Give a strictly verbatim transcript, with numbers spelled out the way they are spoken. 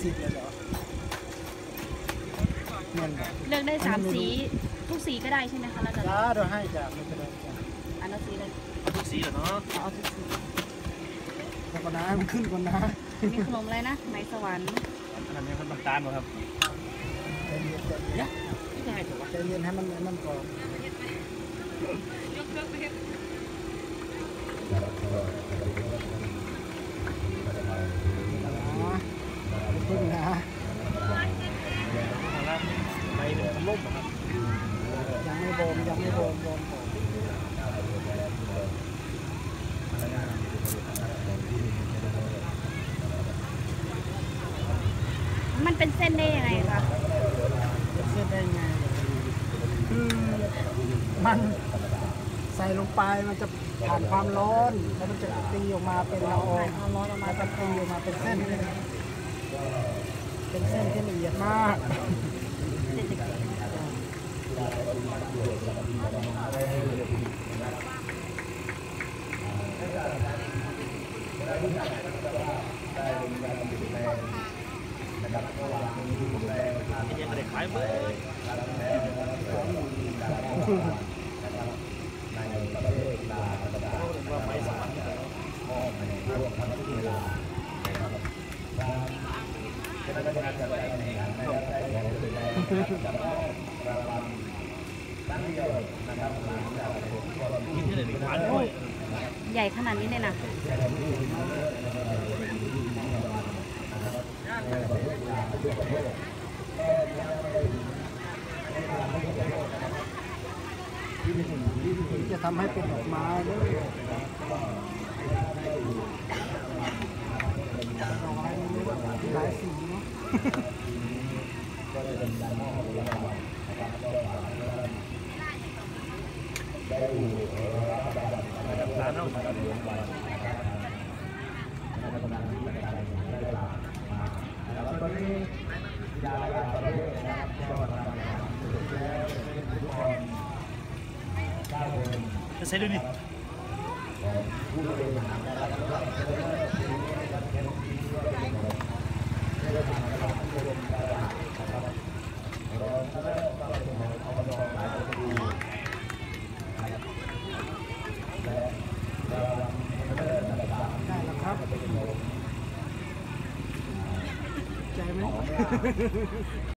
สิบเลยเหรอเงินเลือกได้สามสีทุกสีก็ได้ใช่ไหมคะแล้วแต่เราให้จ้ะไม่เป็นไรจ้ะอันนั้นสีเลยทุกสีเหรอเนาะเอาทุกสีแต่ก่อนนะมันขึ้นก่อนนะมีขนมอะไรนะไหมสวรรค์อันนี้มันน้ำตาลป่ะครับใจเย็นใจเย็นไม่ได้ถูกป่ะใจเย็นให้มันมันก่อนยกเลิกไปเถอะพึ่งนะไปเดือดล่มครับยังไม่โบมยังไม่โบมโบมโบมมันเป็นเส้นได้ยังไงคะเป็นเส้นได้ยังไงคือมันใส่ลงไปมันจะผ่านความร้อนแล้วมันจะตีออกมาเป็นละอองร้อนออกมาจะตีออกมาเป็นเส้นเป็นเส้นที่ละเอียดมากยังไม่ได้ขายเบอร์ใหญ่ขนาดนี้เลยนะจะทำให้เป็นดอกไม้ด้วยดอกไม้หลายสีเนาะร้านเราจะใส่ดูดิได้แล้วครับใจไหม